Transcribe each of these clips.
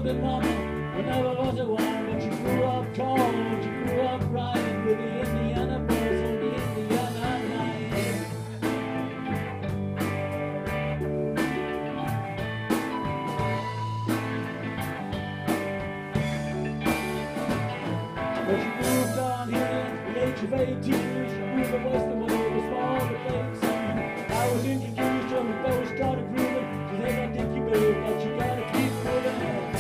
and mama were never was a one, but she grew up tall and she grew up riding with the Indiana boys on the Indiana night. But she moved on here at the age of 18. She moved the west away with small the place. I was introduced to her before we started grooving. She said, I think you babe, but you gotta keep moving on.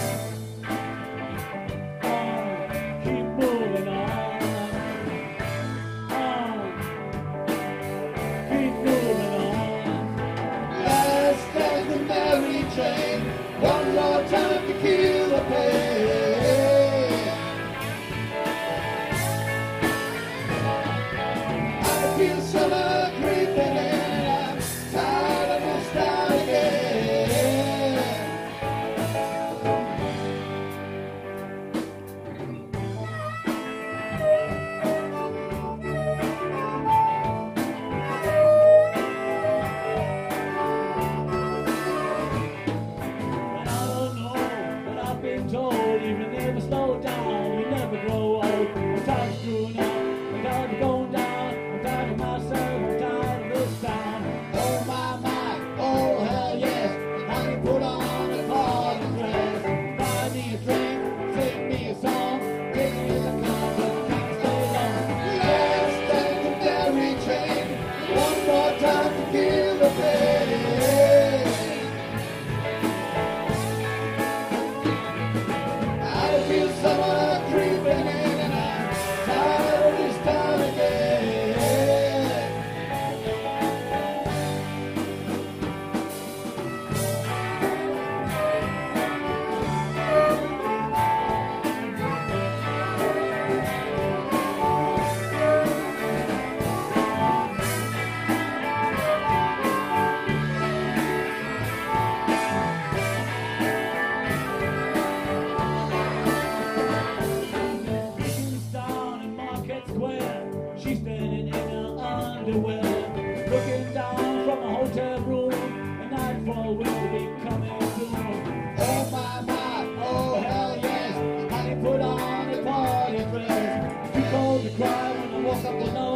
Keep moving on. Keep moving on. Last as the Mary train, one more time to kill the pain. I feel summer creeping in and I'm tired of this town again. And I don't know, but I've been told if you never slow down, you never grow old. I'm tired of screwing up, I'm tired of going down, I'm tired of myself, I'm tired of this town. Oh my, oh hell yes, I can put on a party dress. Buy me a drink, sing me a song, take me to the club, but can't stay long. Last as the Mary train, one more time to kill the pain. I feel summer creeping in and I'm tired of this town again. She's down in Market Square, she's standing in her underwear, looking down from a hotel room, and nightfall will be coming soon. Oh my, oh hell yes, I can put on a party dress. Too cold to cry when I walk up the